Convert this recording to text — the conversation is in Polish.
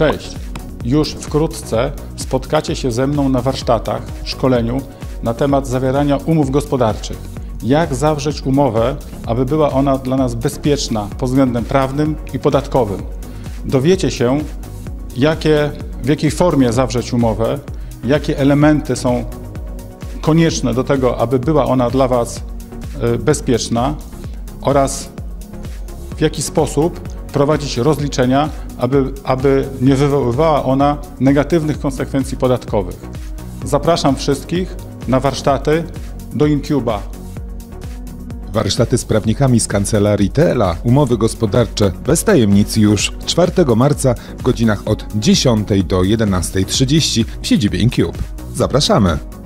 Cześć! Już wkrótce spotkacie się ze mną na warsztatach, szkoleniu na temat zawierania umów gospodarczych. Jak zawrzeć umowę, aby była ona dla nas bezpieczna pod względem prawnym i podatkowym. Dowiecie się, w jakiej formie zawrzeć umowę, jakie elementy są konieczne do tego, aby była ona dla Was bezpieczna oraz w jaki sposób prowadzić rozliczenia, aby nie wywoływała ona negatywnych konsekwencji podatkowych. Zapraszam wszystkich na warsztaty do Incuba. Warsztaty z prawnikami z kancelarii TELA, umowy gospodarcze bez tajemnic już 4 marca w godzinach od 10 do 11:30 w siedzibie Incube. Zapraszamy!